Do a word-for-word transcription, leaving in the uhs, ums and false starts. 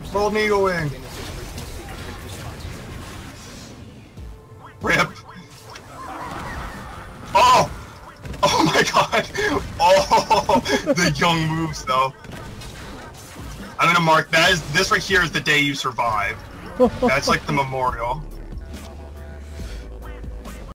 Gold Eagle Wing. Rip. Oh! Oh my god! Oh! The young moves, though. I'm gonna mark that as this right here is the day you survived. That's like the memorial.